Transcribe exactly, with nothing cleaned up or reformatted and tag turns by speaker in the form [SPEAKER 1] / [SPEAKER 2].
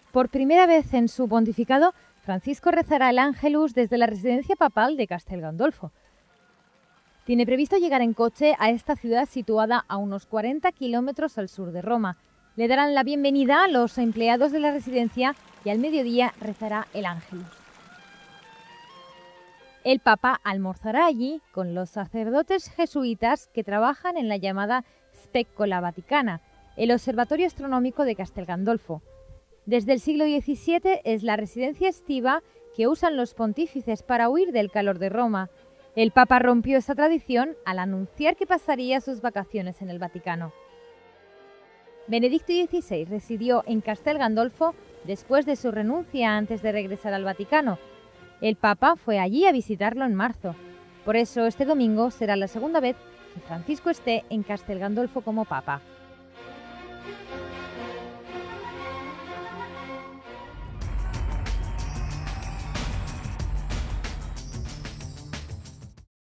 [SPEAKER 1] Por primera vez en su pontificado, Francisco rezará el Ángelus desde la residencia papal de Castel Gandolfo. Tiene previsto llegar en coche a esta ciudad situada a unos cuarenta kilómetros al sur de Roma. Le darán la bienvenida a los empleados de la residencia y al mediodía rezará el Ángelus. El Papa almorzará allí con los sacerdotes jesuitas que trabajan en la llamada Speccola Vaticana, el observatorio astronómico de Castel Gandolfo. Desde el siglo diecisiete es la residencia estiva que usan los pontífices para huir del calor de Roma. El Papa rompió esa tradición al anunciar que pasaría sus vacaciones en el Vaticano. Benedicto dieciséis residió en Castel Gandolfo después de su renuncia antes de regresar al Vaticano. El Papa fue allí a visitarlo en marzo. Por eso este domingo será la segunda vez que Francisco esté en Castel Gandolfo como Papa.